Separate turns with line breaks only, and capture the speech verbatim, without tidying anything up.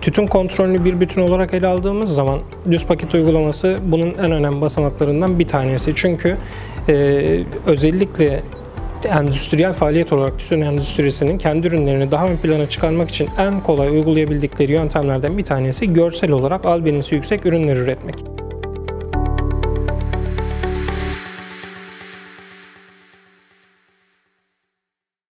Tütün kontrolünü bir bütün olarak ele aldığımız zaman düz paket uygulaması bunun en önemli basamaklarından bir tanesi. Çünkü e, özellikle endüstriyel faaliyet olarak tütün endüstrisinin kendi ürünlerini daha ön plana çıkarmak için en kolay uygulayabildikleri yöntemlerden bir tanesi görsel olarak albenisi yüksek ürünler üretmek.